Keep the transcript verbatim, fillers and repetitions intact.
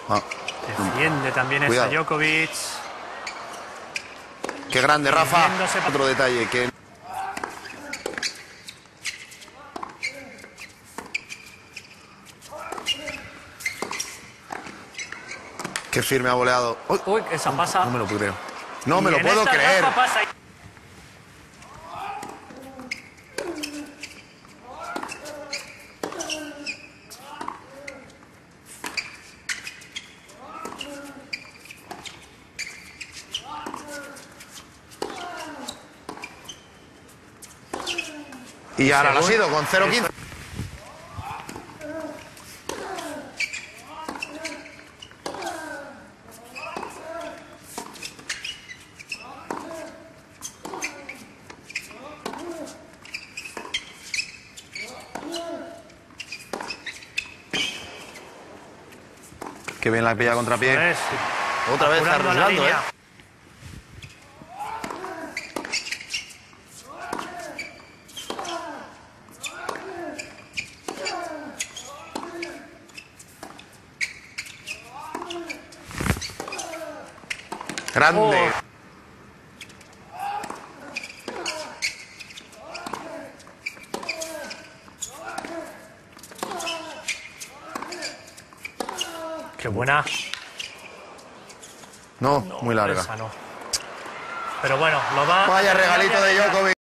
Ah. Defiende también esa Djokovic. Qué grande, Rafa. Otro detalle que... Qué firme ha voleado. Uy, Uy, esa pasa. No me lo creo. No Y me lo en puedo esta creer. Rafa pasa. Y ahora lo ha sido con cero quince. Qué bien la pilla contrapié. Pues, Otra vez está apurando la arriesgando, ¿eh? línea. Grande. Oh. Qué buena. No, No, muy larga. esa no. Pero bueno, lo va. Vaya regalito de Djokovic.